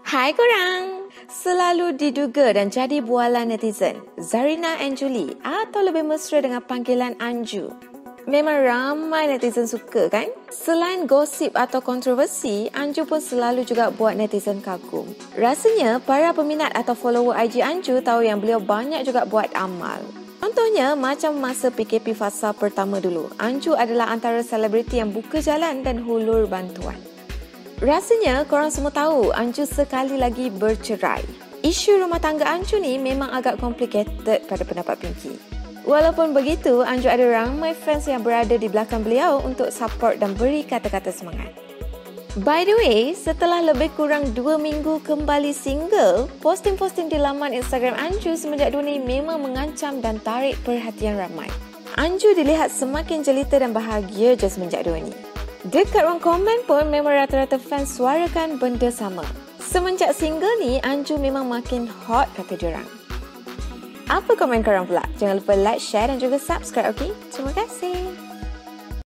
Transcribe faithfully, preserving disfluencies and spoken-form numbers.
Hai korang! Selalu diduga dan jadi bualan netizen, Zarina Anjuli atau lebih mesra dengan panggilan Anju. Memang ramai netizen suka kan? Selain gosip atau kontroversi, Anju pun selalu juga buat netizen kagum. Rasanya para peminat atau follower I G Anju tahu yang beliau banyak juga buat amal. Contohnya macam masa P K P fasa pertama dulu, Anju adalah antara selebriti yang buka jalan dan hulur bantuan. Rasanya korang semua tahu Anju sekali lagi bercerai. Isu rumah tangga Anju ni memang agak complicated pada pendapat Pinky. Walaupun begitu, Anju ada ramai fans yang berada di belakang beliau untuk support dan beri kata-kata semangat. By the way, setelah lebih kurang dua minggu kembali single, posting-posting di laman Instagram Anju semenjak dua ni memang mengancam dan tarik perhatian ramai. Anju dilihat semakin jelita dan bahagia je semenjak dua ni. Dekat ruang komen pun memang rata-rata fans suarakan benda sama. Semenjak single ni, Anju memang makin hot kata diorang. Apa komen korang pula? Jangan lupa like, share dan juga subscribe, okey? Terima kasih.